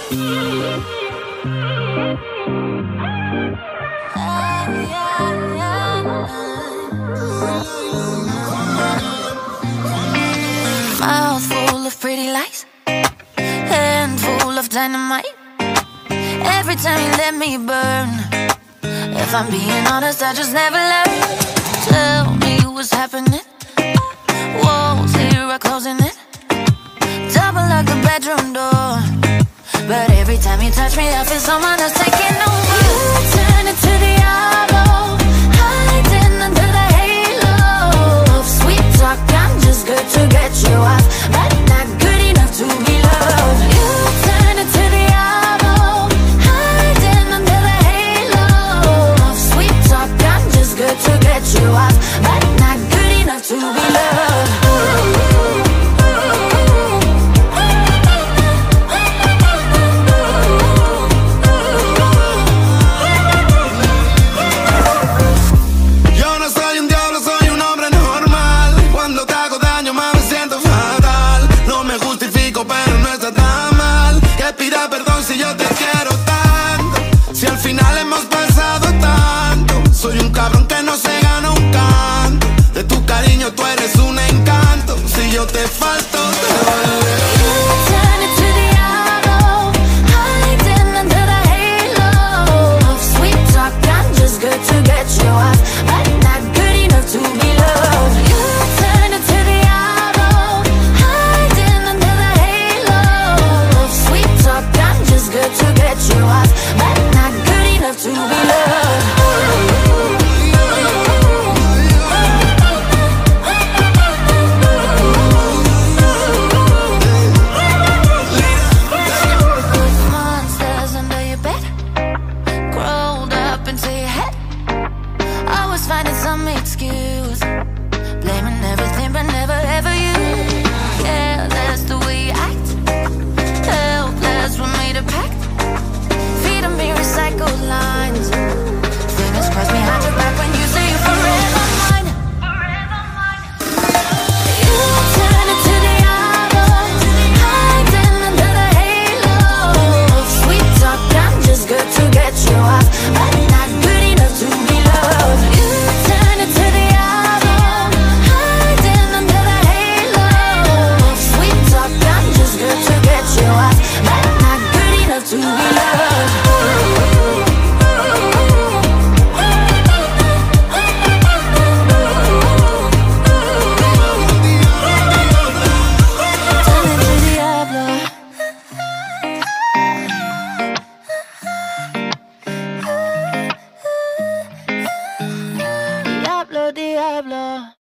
Mouth full of pretty lies, hand full of dynamite. Every time you let me burn. If I'm being honest, I just never learn. Tell me what's happening. Walls here are closing in. Double lock the bedroom door. But every time you touch me, I feel someone else taking over. You turn into Diablo, hiding under the halo of sweet talk. I'm just good to get you off, but not good enough to be loved. You turn into Diablo, hiding under the halo of sweet talk. I'm just good to get you off, but not good enough to be loved. Si yo te quiero tanto, si al final hemos pasado tanto, soy un cabrón que no se gana un canto. De tu cariño tú eres un encanto. Si yo te falto, te duele. Turn into Diablo, hiding under the halo of sweet talk. I'm just good to get you off, but not good enough to be loved. You turn into Diablo, hiding under the halo of sweet talk. I'm just good to get you off, but not good enough to be loved. Monsters under your bed, crawled up into your head. Always finding some excuse, blaming everything but never ever you. Yeah, that's the way you act. Helpless, we made a pact. Feeding me recycled lines. Fingers crossed behind your back when you say you're forever mine. You turn into Diablo, hiding under the halo of sweet talk. I'm just good to get you off, but not good enough to be loved. You turn into Diablo, hiding under the halo of sweet talk. I'm just good to get you off, but not good enough to be loved. Diablo, Diablo.